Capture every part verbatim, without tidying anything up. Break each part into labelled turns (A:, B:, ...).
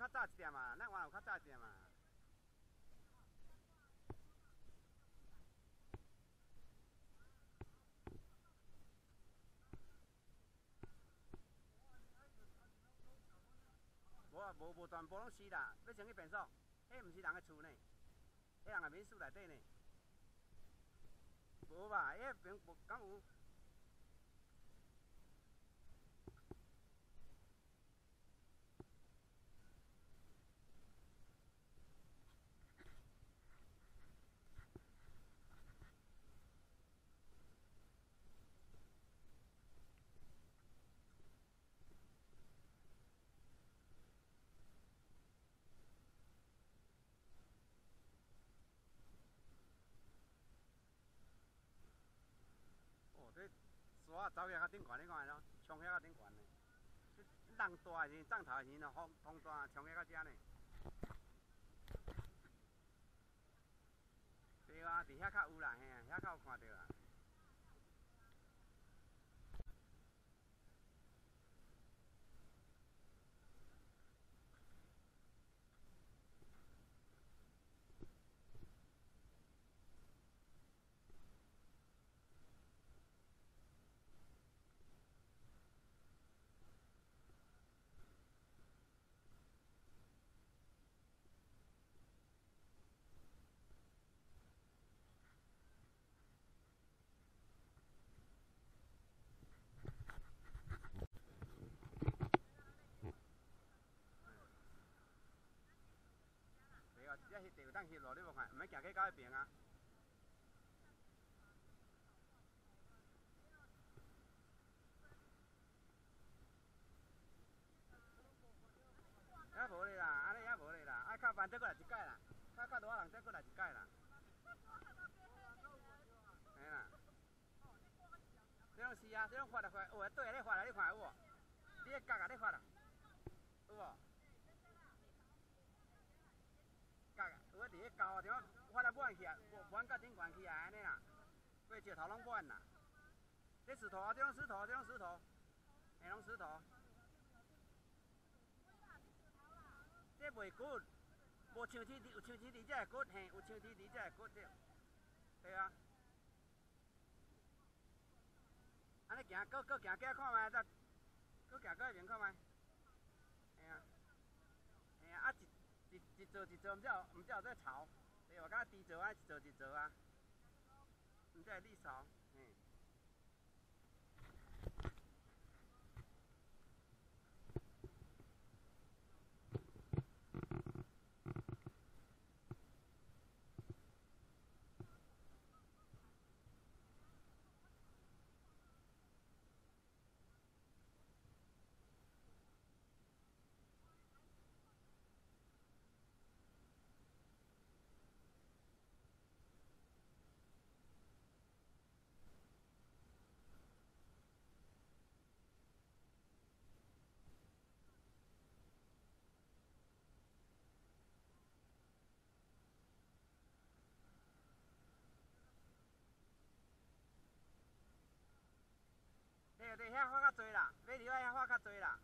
A: 早一点嘛，咱原有较早一点嘛。无啊，无无全部拢死啦，要先去变数。迄毋是人的厝呢，迄人的民宿内底呢。无吧？迄边无敢有。山走遐较顶悬，你看咯，冲遐较顶悬呢。浪大的时，涨头的时呢，风风大，冲遐到遮呢。对啊，伫遐较有啦，嘿啊，遐较有看到啦。遮翕地有当翕咯，你无看，毋免行去到迄边啊。遐无咧啦，安尼遐无咧啦，爱较慢再过来一届啦，较较大人再过来一届啦。嘿啦，这种是啊，这种发来发，有对下咧发来，你看有无？你迄角啊，你发啊，有无？角啊，有迄伫迄高啊，地方发来满起来，满到顶悬起来安尼啦，过石头拢满啦。这石头啊，这种石头，这种石头，嘿，拢石头。这袂骨，无像天有像天地才会骨，嘿，有像天地才会骨对。对啊。安尼行，搁搁行过看觅，再，搁行过迄边看觅。嘿啊，嘿啊，啊一一一座一座，毋才有毋才有在潮，对无？敢低座啊，一座一座啊，毋才会立潮，嘿。对对，遐花较济啦，买入来遐花较济啦。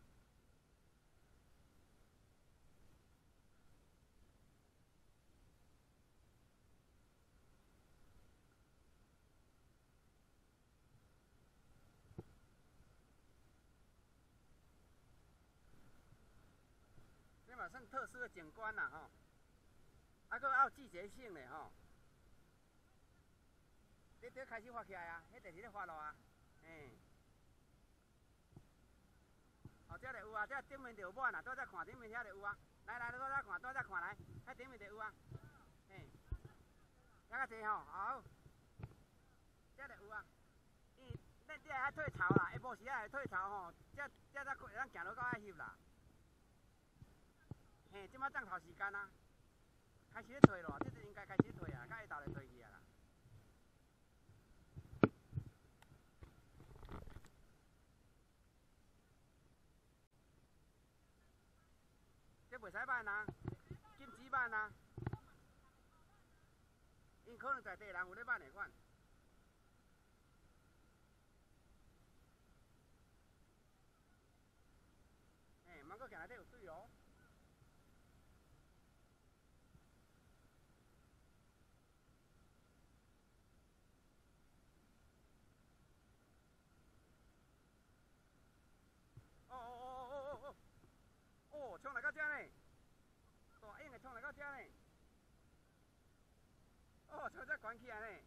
A: 这嘛算特殊的景观啦吼，啊，搁还有季节性的吼。这这开始发起来啊，迄第二咧发咯啊，嘿。哦，这里有啊，这顶面就有满啦，倒再看顶面遐就有啊。来来，倒再看，倒再看来，迄顶面就有啊。嘿，遐较济吼，好，这就有啊。伊，咱这爱退潮啦，下晡时啊会退潮吼，这这才可咱行落到爱翕啦。嘿，即摆涨头时间啊，开始咧退咯，这就应该开始退啊，到下昼就退去啊啦。这袂使慢啊，禁止慢啊，因可能在地人有咧慢的款。嘿，莫搁行内底有水哦。 关起安尼。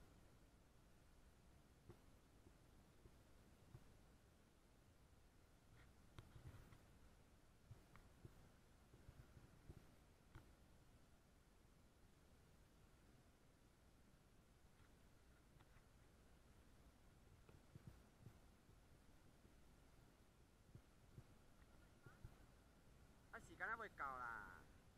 A: 啊，时间还袂到啦。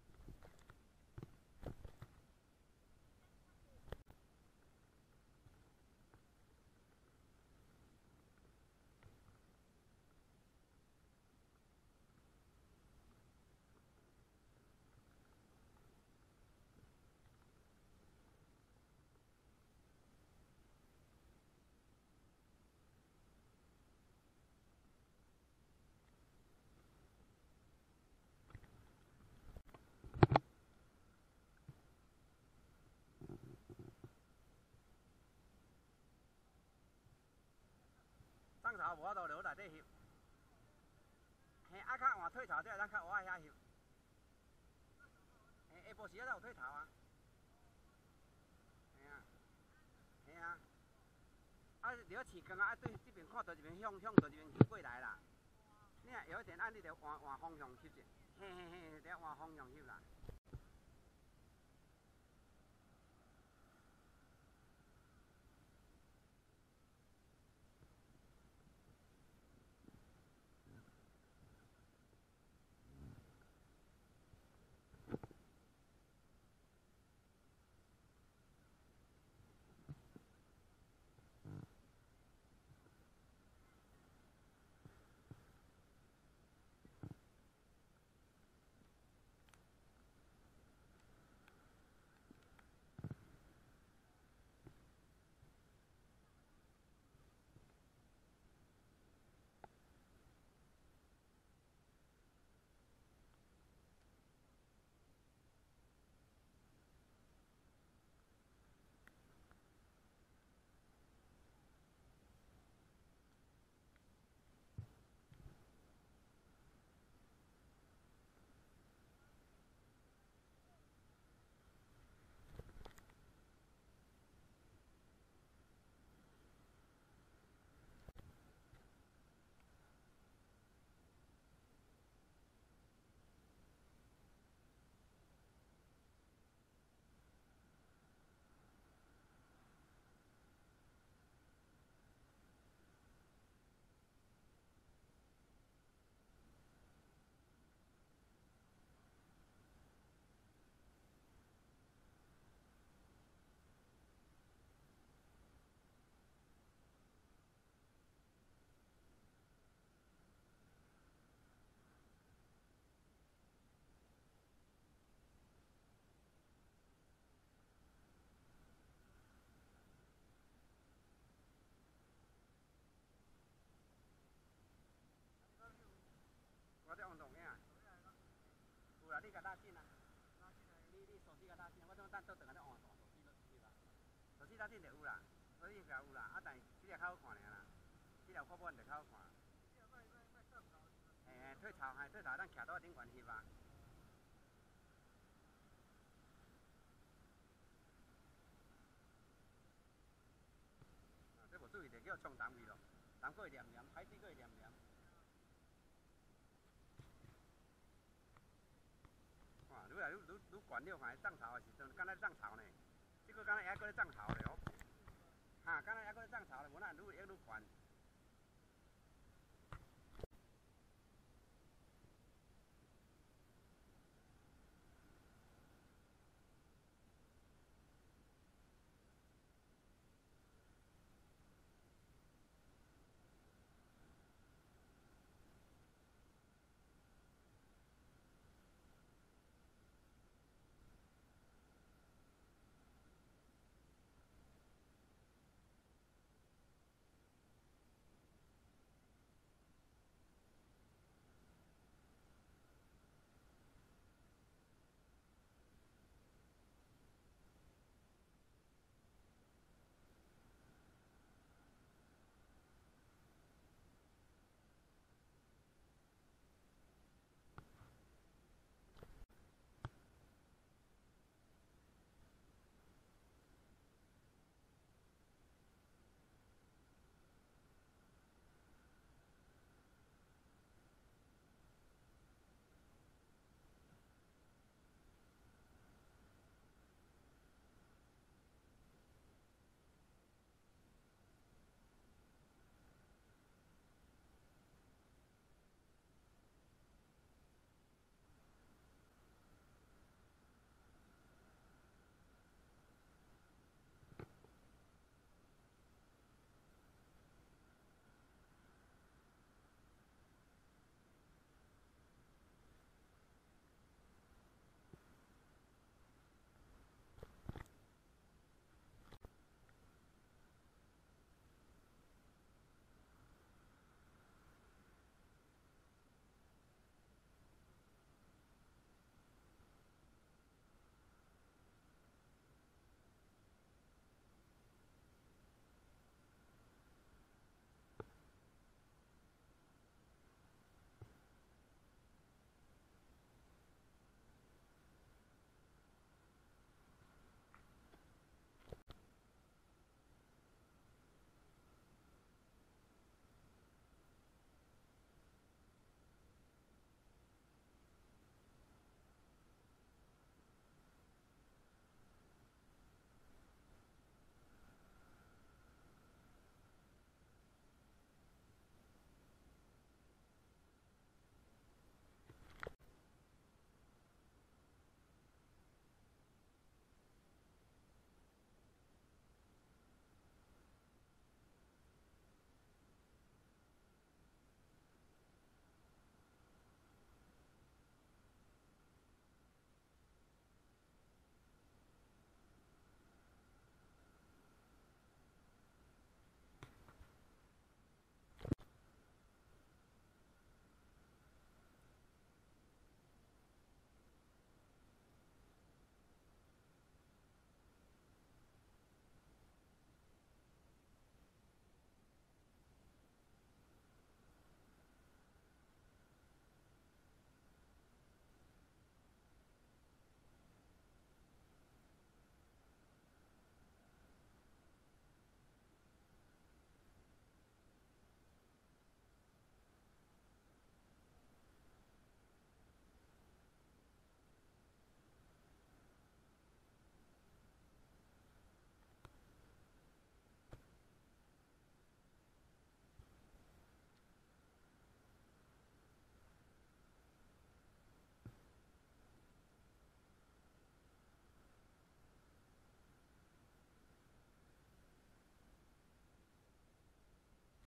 A: 涨潮无法度落内底翕，嘿，啊较换退潮才会当较晏遐翕。嘿，下晡时啊才有退潮啊。嘿啊，嘿啊，啊，你要试光啊，啊对这边看，对这边向向对这边翕过来啦。你若有一点按，你着换换方向翕者，嘿嘿嘿，得换方向翕啦。 我在运动影，有啦，你甲拉紧啊，你你手机甲拉紧，我怎等倒转来再换大手机落去啦。手机拉紧就有啦，手机甲有啦，啊但这个较好看尔啦，这条看本就较好看。嘿嘿，退潮，嘿退潮，咱徛到顶悬翕啊。这无注意就叫冲淡去咯，淡过会黏黏，海水过会黏黏。 哇，愈来愈愈愈悬了，还涨潮的时阵，敢若涨潮呢。这个敢若还搁咧涨潮咧哦。哈，敢若还搁咧涨潮咧，无咱愈越愈悬。